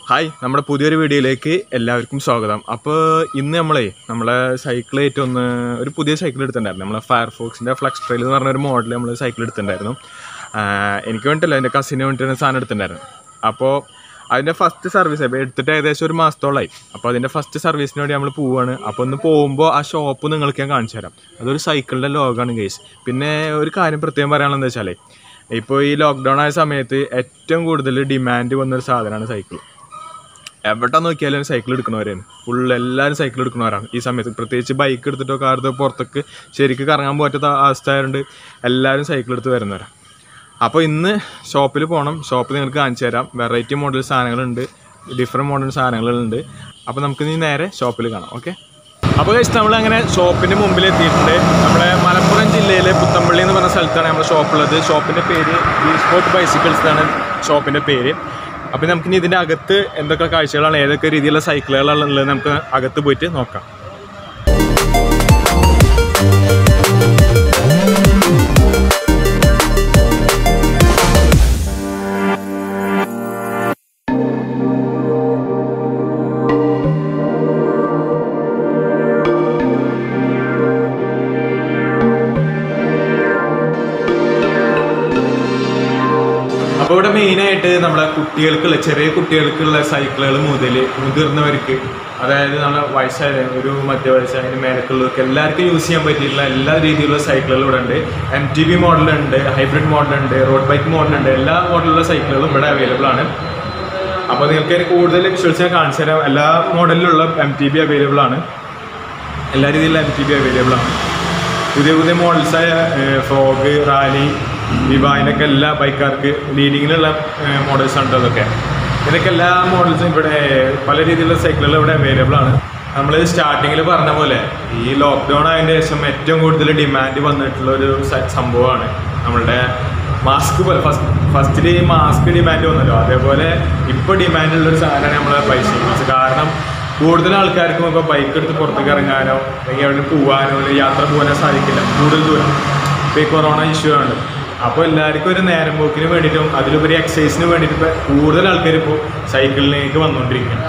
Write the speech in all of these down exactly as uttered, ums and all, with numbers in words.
Hi, നമ്മുടെ പുതിയൊരു വീഡിയോയിലേക്ക് എല്ലാവർക്കും സ്വാഗതം. അപ്പോൾ ഇന്ന് നമ്മളെ നമ്മളെ സൈക്കിളായിട്ട് ഒന്ന് ഒരു പുതിയ സൈക്കിൾ എടുത്തിട്ടുണ്ടായിരുന്നു. നമ്മളെ ഫയർഫോക്സിൻ്റെ ഫ്ലക്സ് ട്രെയിൽ എന്ന് പറഞ്ഞൊരു മോഡൽ നമ്മൾ സൈക്കിൾ എടുത്തിട്ടുണ്ടായിരുന്നു. എനിക്ക് വേണ്ടിയിട്ടല്ല, എൻ്റെ കസിന് വേണ്ടിയിട്ടാണ് സാധനം എടുത്തിട്ടുണ്ടായിരുന്നു. അപ്പോൾ അതിൻ്റെ ഫസ്റ്റ് സർവീസ് എടുത്തിട്ട് ഏകദേശം ഒരു മാസത്തോളമായി. അപ്പോൾ അതിൻ്റെ ഫസ്റ്റ് സർവീസിന് വേണ്ടി നമ്മൾ പോവുകയാണ്. അപ്പോൾ ഒന്ന് പോകുമ്പോൾ ആ ഷോപ്പ് നിങ്ങൾക്ക് ഞാൻ കാണിച്ചു തരാം. അതൊരു സൈക്കിളിൻ്റെ ലോഗാണ് ഗൈസ്. പിന്നെ ഒരു കാര്യം പ്രത്യേകം പറയാനുള്ളത് വെച്ചാൽ, ഇപ്പോൾ ഈ ലോക്ക്ഡൗൺ ആയ സമയത്ത് ഏറ്റവും കൂടുതൽ ഡിമാൻഡ് വന്നൊരു സാധനമാണ് സൈക്കിൾ. എവിടെ നോക്കിയാലും സൈക്കിൾ എടുക്കണവരാണ്, ഫുൾ എല്ലാവരും സൈക്കിൾ എടുക്കണവരാണ് ഈ സമയത്ത്. പ്രത്യേകിച്ച് ബൈക്ക് എടുത്തിട്ടോ കാർ എടുത്തോ പുറത്തേക്ക് ശരിക്കും കറങ്ങാൻ പറ്റാത്ത അവസ്ഥയായതുകൊണ്ട് എല്ലാവരും സൈക്കിൾ എടുത്ത് വരുന്നവരാണ്. അപ്പോൾ ഇന്ന് ഷോപ്പിൽ പോകണം. ഷോപ്പിൽ നിങ്ങൾക്ക് കാണിച്ചു തരാം. വെറൈറ്റി മോഡൽ സാധനങ്ങളുണ്ട്, ഡിഫറെൻറ്റ് മോഡൽ സാധനങ്ങളുണ്ട്. അപ്പോൾ നമുക്ക് ഇനി നേരെ ഷോപ്പിൽ കാണാം. ഓക്കെ, അപ്പോൾ കഴിച്ച് നമ്മളങ്ങനെ ഷോപ്പിൻ്റെ മുമ്പിൽ എത്തിയിട്ടുണ്ട്. നമ്മുടെ മലപ്പുറം ജില്ലയിലെ പുത്തമ്പള്ളി എന്ന് പറഞ്ഞ സ്ഥലത്താണ് നമ്മുടെ ഷോപ്പുള്ളത്. ഷോപ്പിൻ്റെ പേര് വി സ്പോർട്ട് ബൈസിക്കിൾസ് ആണ് ഷോപ്പിൻ്റെ പേര്. അപ്പോൾ നമുക്കിനി ഇതിൻ്റെ അകത്ത് എന്തൊക്കെ കാഴ്ചകളാണ്, ഏതൊക്കെ രീതിയിലുള്ള സൈക്കിളുകളാണ് ഉള്ളത് നമുക്ക് അകത്ത് പോയിട്ട് നോക്കാം. അപ്പോൾ ഇവിടെ മെയിനായിട്ട് നമ്മളെ കുട്ടികൾക്കുള്ള ചെറിയ കുട്ടികൾക്കുള്ള സൈക്കിളുകൾ മുതൽ മുതിർന്നവർക്ക്, അതായത് നമ്മളെ വയസ്സായ ഒരു മധ്യവയസ്സായ മേലക്കുള്ളവർക്ക് എല്ലാവർക്കും യൂസ് ചെയ്യാൻ പറ്റിയിട്ടുള്ള എല്ലാ രീതിയിലുള്ള സൈക്കിളുകളും ഇവിടെ ഉണ്ട്. എം ടി ബി മോഡലുണ്ട്, ഹൈബ്രിഡ് മോഡലുണ്ട്, റോഡ് ബൈക്ക് മോഡലുണ്ട്. എല്ലാ മോഡലുള്ള സൈക്കിളുകളും ഇവിടെ അവൈലബിൾ ആണ്. അപ്പോൾ നിങ്ങൾക്ക് അതിന് കൂടുതൽ വിഷ്വൽസ് ഞാൻ കാണിച്ചു തരാം. എല്ലാ മോഡലിലുള്ള എം ടി ബി അവൈലബിൾ ആണ്. എല്ലാ രീതിയിലുള്ള എം ടി ബി അവൈലബിൾ ആണ്. പുതിയ പുതിയ മോഡൽസായ ഫ്രോഗ്, റാലി, വിവാഹിനൊക്കെ എല്ലാ ബൈക്കാർക്ക് ലീഡിങ്ങിലുള്ള മോഡൽസ് ഉണ്ട്. അതൊക്കെ ഇതിനൊക്കെ എല്ലാ മോഡൽസും ഇവിടെ പല രീതിയിലുള്ള സൈക്കിളുകൾ ഇവിടെ അവൈലബിൾ ആണ്. നമ്മൾ സ്റ്റാർട്ടിങ്ങിൽ പറഞ്ഞ പോലെ ഈ ലോക്ക്ഡൗൺ ആയതിൻ്റെ ശേഷം ഏറ്റവും കൂടുതൽ ഡിമാൻഡ് വന്നിട്ടുള്ള ഒരു സംഭവമാണ് നമ്മളുടെ മാസ്ക്. ഫസ്റ്റ് ഫസ്റ്റിൽ ഈ മാസ്ക് ഡിമാൻഡ് വന്നല്ലോ, അതേപോലെ ഇപ്പോൾ ഡിമാൻഡുള്ളൊരു സാധനമാണ് നമ്മളെ ബൈസിക്കിൾസ്. കാരണം കൂടുതൽ ആൾക്കാർക്കും ഇപ്പോൾ ബൈക്ക് എടുത്ത് പുറത്തേക്ക് ഇറങ്ങാനോ അല്ലെങ്കിൽ എവിടെ പോകാനോ അല്ലെങ്കിൽ യാത്ര പോകാനോ സാധിക്കില്ല കൂടുതൽ ദൂരം. ഇപ്പോൾ ഈ കൊറോണ ഇഷ്യൂ ആണ്. അപ്പോൾ എല്ലാവർക്കും ഒരു നേരം പോക്കിന് വേണ്ടിയിട്ടും അതിലുപരി എക്സസൈസിന് വേണ്ടിയിട്ട് ഇപ്പോൾ കൂടുതൽ ആൾക്കാർ ഇപ്പോൾ സൈക്കിളിലേക്ക് വന്നുകൊണ്ടിരിക്കുകയാണ്.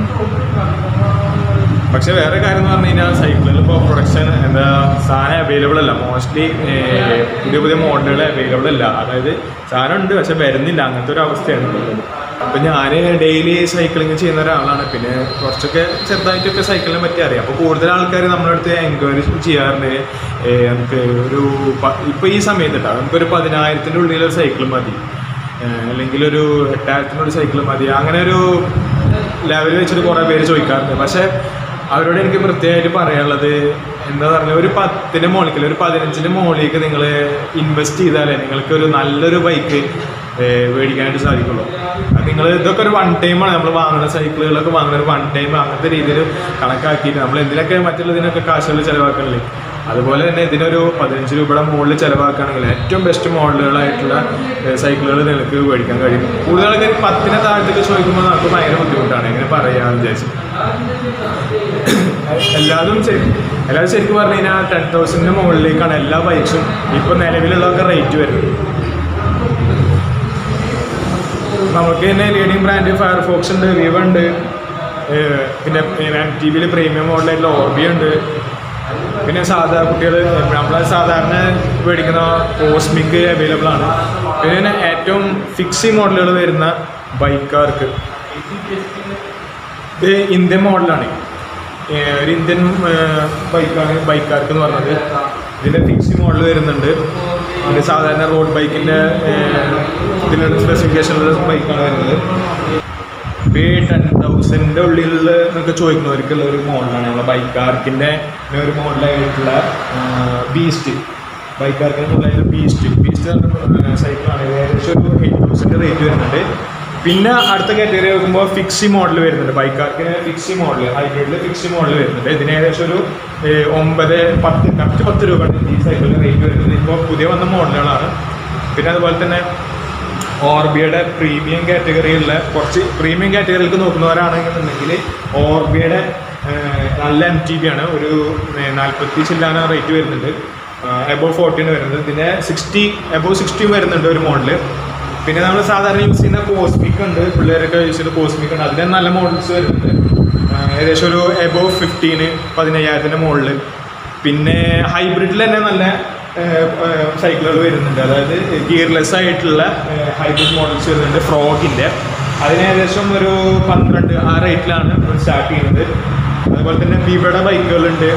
പക്ഷേ വേറെ കാര്യം എന്ന് പറഞ്ഞു കഴിഞ്ഞാൽ സൈക്കിളിൽ ഇപ്പോൾ പ്രൊഡക്ഷൻ എന്താ സാധനം അവൈലബിൾ അല്ല. മോസ്റ്റ്ലി പുതിയ പുതിയ മോഡലുകൾ അവൈലബിൾ അല്ല. അതായത് സാധനം ഉണ്ട് പക്ഷെ വരുന്നില്ല, അങ്ങനത്തെ ഒരു അവസ്ഥയാണ്. അപ്പം ഞാൻ ഡെയിലി സൈക്ലിങ് ചെയ്യുന്ന ഒരാളാണ്. പിന്നെ കുറച്ചൊക്കെ ചെറുതായിട്ടൊക്കെ സൈക്കിളിനെ പറ്റി അറിയാം. അപ്പോൾ കൂടുതൽ ആൾക്കാർ നമ്മുടെ അടുത്ത് എൻക്വയറി ചെയ്യാറുണ്ട്. നമുക്ക് ഒരു ഇപ്പോൾ ഈ സമയത്ത് കേട്ടോ നമുക്കൊരു പതിനായിരത്തിൻ്റെ ഉള്ളിലൊരു സൈക്കിൾ മതി, അല്ലെങ്കിൽ ഒരു എട്ടായിരത്തിനൊരു സൈക്കിൾ മതി, അങ്ങനെ ഒരു ലെവൽ വെച്ചിട്ട് കുറേ പേര് ചോദിക്കാറുണ്ട്. പക്ഷേ അവരോട് എനിക്ക് പ്രത്യേകമായിട്ട് പറയാനുള്ളത് എന്താ പറഞ്ഞാൽ, ഒരു പത്തിൻ്റെ മോളിലേക്ക് ഒരു പതിനഞ്ചിൻ്റെ മോളിലേക്ക് നിങ്ങൾ ഇൻവെസ്റ്റ് ചെയ്താലേ നിങ്ങൾക്കൊരു നല്ലൊരു ബൈക്ക് മേടിക്കാനായിട്ട് സാധിക്കുള്ളൂ. നിങ്ങൾ ഇതൊക്കെ ഒരു വൺ ടൈമാണ്. നമ്മൾ വാങ്ങുന്ന സൈക്കിളുകളൊക്കെ വാങ്ങുന്ന ഒരു വൺ ടൈം അങ്ങനത്തെ രീതിയിൽ കണക്കാക്കിയിട്ട് നമ്മൾ എന്തിനൊക്കെ മറ്റുള്ളതിനൊക്കെ കാശുകൾ ചിലവാക്കണില്ലേ, അതുപോലെ തന്നെ ഇതിനൊരു പതിനഞ്ച് രൂപയുടെ മുകളിൽ ചിലവാക്കുകയാണെങ്കിൽ ഏറ്റവും ബെസ്റ്റ് മോഡലുകളായിട്ടുള്ള സൈക്കിളുകൾ നിങ്ങൾക്ക് മേടിക്കാൻ കഴിയും. കൂടുതൽ ആൾക്കാർ പത്തിന് താഴത്തേക്ക് ചോദിക്കുമ്പോൾ നമുക്ക് ഭയങ്കര ബുദ്ധിമുട്ടാണ്, എങ്ങനെ പറയാമെന്ന് വിചാരിച്ചു. എല്ലാതും ശരി എല്ലാവരും ശരിക്കും പറഞ്ഞു കഴിഞ്ഞാൽ ടെൻ തൗസൻഡിന് മുകളിലേക്കാണ് എല്ലാ ബൈക്സും ഇപ്പോൾ നിലവിലുള്ളതൊക്കെ റേറ്റ് വരുന്നത്. നമുക്ക് തന്നെ ലീഡിങ് ബ്രാൻഡ് ഫയർഫോക്സ് ഉണ്ട്, വിവ ഉണ്ട്, പിന്നെ എം ടി വിയിൽ പ്രീമിയം മോഡലായിട്ടുള്ള ഓർബി ഉണ്ട്. പിന്നെ സാധാ കുട്ടികൾ നമ്മളെ സാധാരണ മേടിക്കുന്ന കോസ്മിക് അവൈലബിൾ ആണ്. പിന്നെ ഏറ്റവും ഫിക്സി മോഡലുകൾ വരുന്ന ബൈക്കാർക്ക് ഇത് ഇന്ത്യൻ മോഡലാണ്. ഒരു ഇന്ത്യൻ ബൈക്കാണ് ബൈക്കാർക്ക് എന്ന് പറഞ്ഞത്. ഇതിൻ്റെ ഫിക്സി മോഡൽ വരുന്നുണ്ട്. പിന്നെ സാധാരണ റോഡ് ബൈക്കിൻ്റെ ഇതിനുള്ള സ്പെസിഫിക്കേഷനുള്ള ബൈക്കാണ് വരുന്നത്. ഇപ്പോൾ ഈ ടെൻ തൗസൻഡിൻ്റെ ഉള്ളിലുള്ള എന്നൊക്കെ ചോദിക്കുന്നവർക്കുള്ള ഒരു മോഡലാണ് നമ്മളെ ബൈക്കാർക്കിൻ്റെ ഒരു മോഡലായിട്ടുള്ള ബീസ്റ്റ്. ബൈക്കാർക്കിൻ്റെ മോഡലായിട്ടുള്ള ബീസ്റ്റ് ബീസ്റ്റ് സൈക്കിളാണ്. ഏകദേശം ഒരു എയ്റ്റ് തൗസൻഡ് റേറ്റ് വരുന്നുണ്ട്. പിന്നെ അടുത്ത കാറ്റഗറി നോക്കുമ്പോൾ ഫിക്സി മോഡൽ വരുന്നുണ്ട്. ബൈക്കാർക്കിന് ഫിക്സി മോഡൽ, ഹൈബ്രിഡിൽ ഫിക്സി മോഡൽ വരുന്നുണ്ട്. ഇതിന് ഏകദേശം ഒരു ഒമ്പത് പത്ത് കറക്റ്റ് പത്ത് രൂപയാണ് ഈ സൈക്കിളിൻ്റെ റേറ്റ് വരുന്നത്. ഇപ്പോൾ പുതിയ വന്ന മോഡലുകളാണ്. പിന്നെ അതുപോലെ തന്നെ ഓർബിയുടെ പ്രീമിയം കാറ്റഗറിയിലുള്ള കുറച്ച് പ്രീമിയം കാറ്റഗറിയിലേക്ക് നോക്കുന്നവരാണെന്നുണ്ടെങ്കിൽ ഓർബിയുടെ നല്ല എം ടി ബി ആണ്. ഒരു നാൽപ്പത്തി ചില്ലാണ് റേറ്റ് വരുന്നുണ്ട്. എബോവ് ഫോർട്ടീന് വരുന്നത്. പിന്നെ സിക്സ്റ്റി എബോവ് സിക്സ്റ്റി വരുന്നുണ്ട് ഒരു മോഡല്. പിന്നെ നമ്മൾ സാധാരണ യൂസ് ചെയ്യുന്ന കോസ്മിക് ഉണ്ട്, പിള്ളേരൊക്കെ യൂസ് ചെയ്യുന്ന കോസ്മിക് ഉണ്ട്. അതിന് നല്ല മോഡൽസ് വരുന്നുണ്ട്, ഏകദേശം ഒരു എബോവ് ഫിഫ്റ്റീന് പതിനയ്യായിരത്തിൻ്റെ മുകളിൽ. പിന്നെ ഹൈബ്രിഡിൽ തന്നെ നല്ല സൈക്കിളുകൾ വരുന്നുണ്ട്, അതായത് ഗിയർലെസ് ആയിട്ടുള്ള ഹൈബ്രിഡ് മോഡൽസ് വരുന്നുണ്ട് ഫ്രോഗിൻ്റെ. അതിന് ഏകദേശം ഒരു പന്ത്രണ്ട് ആ റേറ്റിലാണ് സ്റ്റാർട്ട് ചെയ്യുന്നത്. അതുപോലെ തന്നെ വിവയുടെ ബൈക്കുകളുണ്ട്.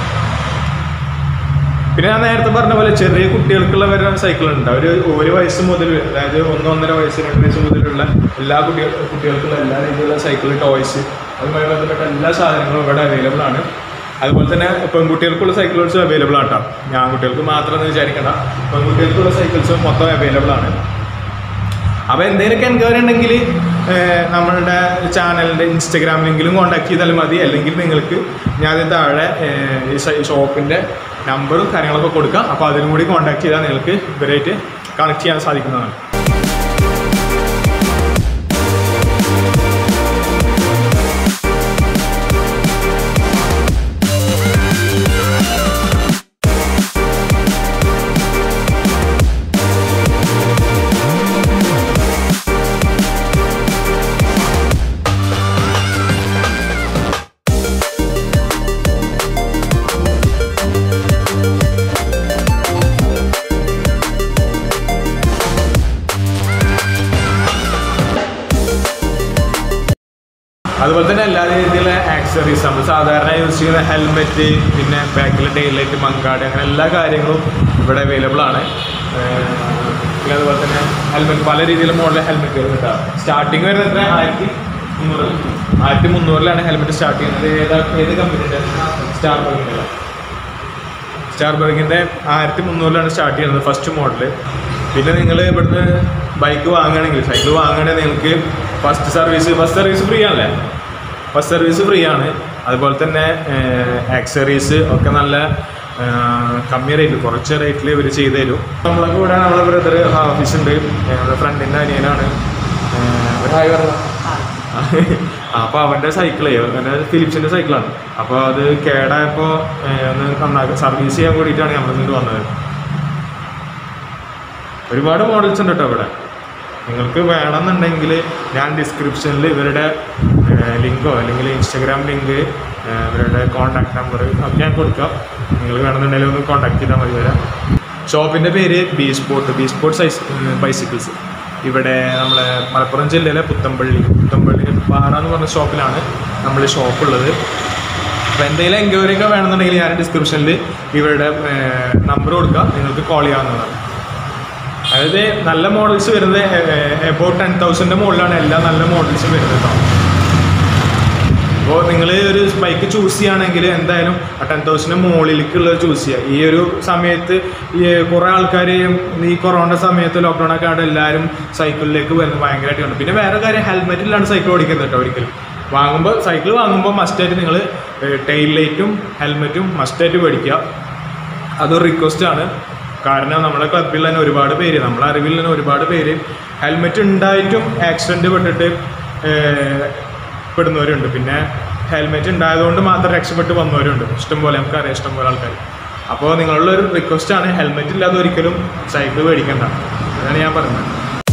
പിന്നെ ഞാൻ നേരത്തെ പറഞ്ഞ പോലെ ചെറിയ കുട്ടികൾക്കുള്ള വരെ സൈക്കിളുണ്ട്. ഒരു ഒരു വയസ്സ് മുതൽ, അതായത് ഒന്ന് ഒന്നര വയസ്സ് രണ്ട് വയസ്സ് മുതലുള്ള എല്ലാ കുട്ടികൾ കുട്ടികൾക്കുള്ള എല്ലാ രീതിയിലുള്ള സൈക്കിൾ, ടോയ്സ്, അതുമായി ബന്ധപ്പെട്ട എല്ലാ സാധനങ്ങളും ഇവിടെ അവൈലബിൾ ആണ്. അതുപോലെ തന്നെ പെൺകുട്ടികൾക്കുള്ള സൈക്കിൾസും അവൈലബിൾ ആട്ടോ. ഞാൻ കുട്ടികൾക്ക് മാത്രമെന്ന് വിചാരിക്കണ്ട, പെൺകുട്ടികൾക്കുള്ള സൈക്കിൾസും മൊത്തം അവൈലബിൾ ആണ്. അപ്പോൾ എന്തെങ്കിലുമൊക്കെ എൻക്വയറി ഉണ്ടെങ്കിൽ നമ്മളുടെ ചാനലിൻ്റെ ഇൻസ്റ്റഗ്രാം ലിങ്കിലും കോൺടാക്ട് ചെയ്താലും മതി. അല്ലെങ്കിൽ നിങ്ങൾക്ക് ഞാൻ താഴെ ഈ ഷോപ്പിൻ്റെ നമ്പറും കാര്യങ്ങളൊക്കെ കൊടുക്കാം. അപ്പോൾ അതിനും കൂടി കോൺടാക്ട് ചെയ്താൽ നിങ്ങൾക്ക് ഇവരായിട്ട് കണക്ട് ചെയ്യാൻ സാധിക്കുന്നതാണ്. അതുപോലെ തന്നെ എല്ലാ രീതിയിലുള്ള ആക്സറീസ്, നമ്മൾ സാധാരണ യൂസ് ചെയ്യുന്ന ഹെൽമെറ്റ്, പിന്നെ ബാക്കിലെ ടെയിൽ ലൈറ്റ്, മങ്കാട്, അങ്ങനെ എല്ലാ കാര്യങ്ങളും ഇവിടെ അവൈലബിൾ ആണ്. പിന്നെ അതുപോലെ തന്നെ ഹെൽമെറ്റ്, പല രീതിയിലുള്ള മോഡൽ ഹെൽമെറ്റുകൾ കിട്ടാം. സ്റ്റാർട്ടിങ് വരുന്നത് എത്ര? ആയിരത്തി മുന്നൂറ് ആയിരത്തി മുന്നൂറിലാണ് ഹെൽമെറ്റ് സ്റ്റാർട്ട് ചെയ്യുന്നത്. ഏതാ ഏത് കമ്പനിയുടെ? സ്റ്റാർ ബർഗിൻ്റെ സ്റ്റാർ ബർഗിൻ്റെ ആയിരത്തി മുന്നൂറിലാണ് സ്റ്റാർട്ട് ചെയ്യുന്നത് ഫസ്റ്റ് മോഡല്. പിന്നെ നിങ്ങൾ ഇവിടുന്ന് ബൈക്ക് വാങ്ങുകയാണെങ്കിൽ, സൈക്കിൾ വാങ്ങുകയാണെങ്കിൽ നിങ്ങൾക്ക് first service first service free ആണല്ലേ? ഫസ്റ്റ് സർവീസ് ഫ്രീ ആണ്. അതുപോലെ തന്നെ ആക്സറീസ് ഒക്കെ നല്ല കമ്മി റേറ്റിൽ, കുറച്ച് റേറ്റിൽ ഇവർ ചെയ്ത് തരും. നമ്മളൊക്കെ ഇവിടെ നമ്മളെ ബ്രദർ ഓഫീസ് ഉണ്ട്, നമ്മുടെ ഫ്രണ്ടിൻ്റെ അനിയനാണ്. ഹായ് പറഞ്ഞ അപ്പോൾ അവൻ്റെ സൈക്കിളേ, അവൻ്റെ ഫിലിപ്സിൻ്റെ സൈക്കിളാണ്. അപ്പോൾ അത് കേടായപ്പോൾ ഒന്ന് നന്നാക്കി സർവീസ് ചെയ്യാൻ കൂടിയിട്ടാണ് നമ്മളിങ്ങോട്ട് വന്നത്. ഒരുപാട് മോഡൽസ് ഉണ്ട് കേട്ടോ ഇവിടെ. നിങ്ങൾക്ക് വേണമെന്നുണ്ടെങ്കിൽ ഞാൻ ഡിസ്ക്രിപ്ഷനിൽ ഇവരുടെ ലിങ്കോ അല്ലെങ്കിൽ ഇൻസ്റ്റഗ്രാം ലിങ്ക്, ഇവരുടെ കോൺടാക്ട് നമ്പർ ഒക്കെ ഞാൻ കൊടുക്കാം. നിങ്ങൾ വേണമെന്നുണ്ടെങ്കിൽ ഒന്ന് കോൺടാക്ട് ചെയ്താൽ മതി. വരാം. ഷോപ്പിൻ്റെ പേര് B sport B sport size bicycles. ഇവിടെ നമ്മളെ മലപ്പുറം ജില്ലയിലെ പുത്തമ്പള്ളി പുത്തമ്പള്ളി പാറ എന്ന് പറഞ്ഞ ഷോപ്പിലാണ് നമ്മൾ ഷോപ്പുള്ളത്. അപ്പോൾ എന്തെങ്കിലും എൻക്വയറി ഒക്കെ വേണമെന്നുണ്ടെങ്കിൽ ഞാൻ ഡിസ്ക്രിപ്ഷനിൽ ഇവരുടെ നമ്പർ കൊടുക്കാം, നിങ്ങൾക്ക് കോൾ ചെയ്യാവുന്നതാണ്. അതായത് നല്ല മോഡൽസ് വരുന്നത് എബൌട്ട് ടെൻ തൗസൻഡിൻ്റെ മുകളിലാണ് എല്ലാ നല്ല മോഡൽസും വരുന്നത് കേട്ടോ. അപ്പോൾ നിങ്ങൾ ഒരു ബൈക്ക് ചൂസ് ചെയ്യുകയാണെങ്കിൽ എന്തായാലും ആ ടെൻ തൗസൻഡിന് മുകളിലേക്കുള്ളത് ചൂസ് ചെയ്യുക. ഈ ഒരു സമയത്ത് ഈ കുറേ ആൾക്കാർ ഈ കൊറോണ സമയത്ത് ലോക്ക്ഡൗൺ ഒക്കെ ആയിട്ട് എല്ലാവരും സൈക്കിളിലേക്ക് വരുന്നത് ഭയങ്കരമായിട്ട് കണ്ടു. പിന്നെ വേറെ കാര്യം, ഹെൽമെറ്റിലാണ് സൈക്കിൾ ഓടിക്കുന്നത് കേട്ടോ. ഒരിക്കലും വാങ്ങുമ്പോൾ സൈക്കിൾ വാങ്ങുമ്പോൾ മസ്റ്റായിട്ട് നിങ്ങൾ ടെയിൽ ലൈറ്റും ഹെൽമെറ്റും മസ്റ്റായിട്ട് മേടിക്കുക. അതൊരു റിക്വസ്റ്റാണ്. കാരണം നമ്മുടെ ക്ലബിൽ തന്നെ ഒരുപാട് പേര്, നമ്മളെ അറിവിൽ തന്നെ ഒരുപാട് പേര് ഹെൽമെറ്റ് ഉണ്ടായിട്ടും ആക്സിഡൻറ്റ് പെട്ടിട്ട് പെടുന്നവരുണ്ട്. പിന്നെ ഹെൽമെറ്റ് ഉണ്ടായതുകൊണ്ട് മാത്രം രക്ഷപ്പെട്ട് വന്നവരുണ്ട്. ഇഷ്ടംപോലെ നമുക്കറിയാം, ഇഷ്ടംപോലെ ആൾക്കാർ. അപ്പോൾ നിങ്ങളുള്ളൊരു റിക്വസ്റ്റാണ്, ഹെൽമെറ്റ് ഇല്ലാതെ ഒരിക്കലും സൈക്കിൾ മേടിക്കണ്ട. അതാണ് ഞാൻ പറയുന്നത്.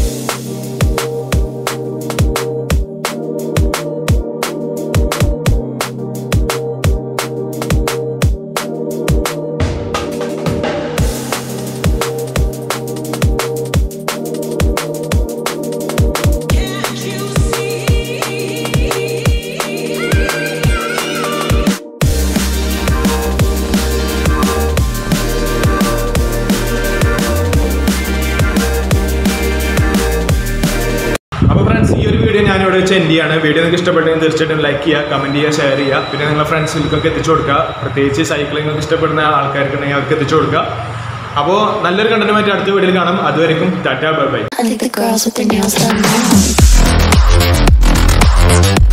ഞാനിവിടെ വെച്ച് എൻഡ് ചെയ്യാണ്. വീഡിയോ നിങ്ങൾക്ക് ഇഷ്ടപ്പെട്ടെങ്കിൽ തീർച്ചയായിട്ടും ലൈക്ക് ചെയ്യുക, കമൻറ്റ് ചെയ്യുക, ഷെയർ ചെയ്യുക. പിന്നെ നിങ്ങളുടെ ഫ്രണ്ട്സിലേക്കൊക്കെ എത്തിച്ചു കൊടുക്കുക. പ്രത്യേകിച്ച് സൈക്ലിംഗ് ഇഷ്ടപ്പെടുന്ന ആൾക്കാർക്കുണ്ടെങ്കിൽ അവർക്ക് എത്തിച്ചു കൊടുക്കുക. അപ്പോൾ നല്ലൊരു കണ്ടന്റുമായിട്ട് അടുത്ത വീഡിയോയിൽ കാണാം. അതുവരെയും ടാറ്റാ, ബൈ ബൈ.